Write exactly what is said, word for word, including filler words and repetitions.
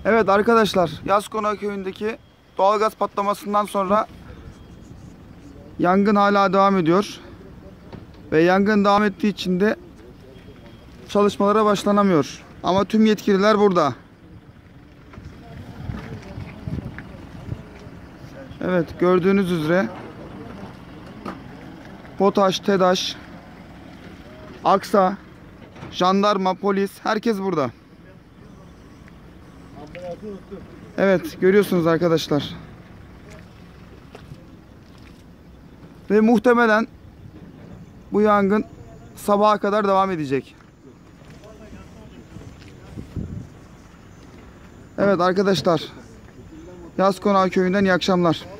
Evet arkadaşlar, Yazkonağı köyündeki doğalgaz patlamasından sonra yangın hala devam ediyor. Ve yangın devam ettiği için de çalışmalara başlanamıyor. Ama tüm yetkililer burada. Evet, gördüğünüz üzere POTAŞ, TEDAŞ, Aksa, jandarma, polis, herkes burada. Evet, görüyorsunuz arkadaşlar. Ve muhtemelen bu yangın sabaha kadar devam edecek. Evet arkadaşlar, Yazkonağı köyünden iyi akşamlar.